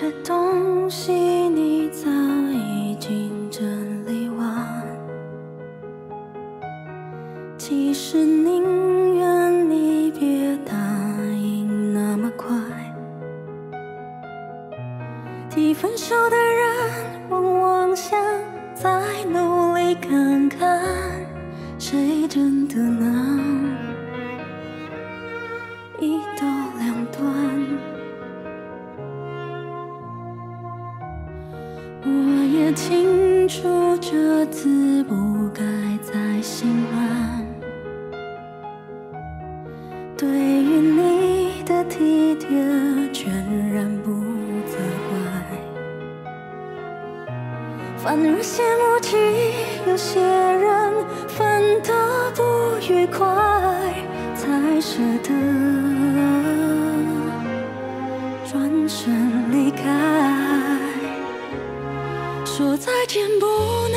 的东西你早已经整理完，其实宁愿你别答应那么快。提分手的人往往想再努力看看，谁真的能一刀两断。我也清楚这次不该再心软，对于你的体贴全然不责怪，反而羡慕起有些人分得不愉快，才舍得转身离开。说再见不难，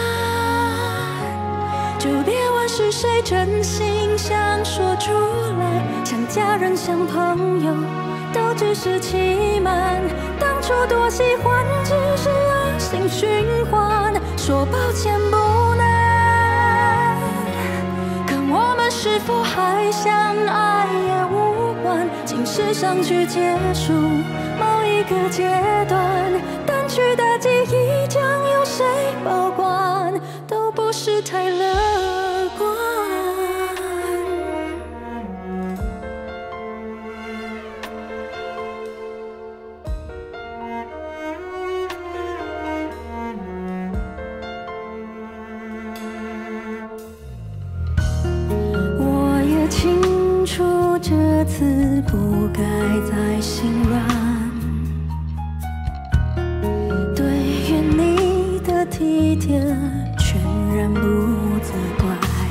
就别问是谁真心想说出来，像家人像朋友都只是欺瞒，当初多喜欢只是恶性循环。说抱歉不难，可我们是否还相爱也无关，竟是上去结束某一个阶段，单曲的记忆将由谁保管，都不是太乐观。我也清楚这次不该再心软，体贴全然不责怪，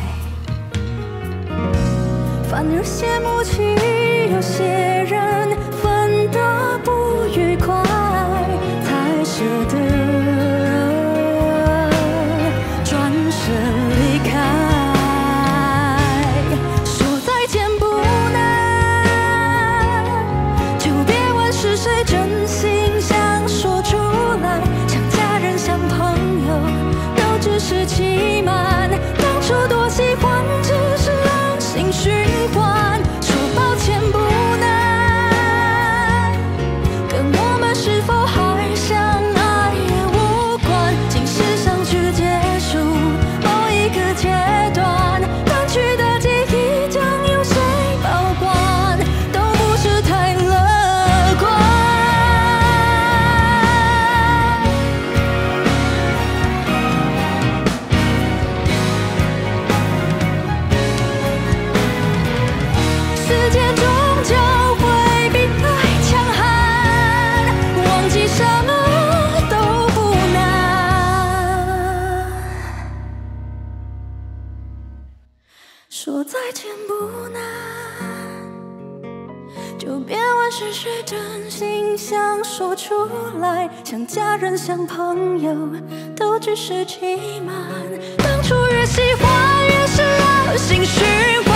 反而羡慕起有些人分得不愉快，才舍得转身离开。说再见不难，就别问是谁真心想说出来，像家人像朋友都只是欺瞒，当初多喜欢只是恶性循环。说抱歉不难，跟我们是否还相爱也无关，竟是上去结束某一个阶段，单曲的记忆将由谁保管，都不是太乐观。世界终究会比爱强悍，忘记什么都不难。说再见不难，就别问是谁真心想说出来，像家人像朋友都只是欺瞒，当初越喜欢越是恶性循环。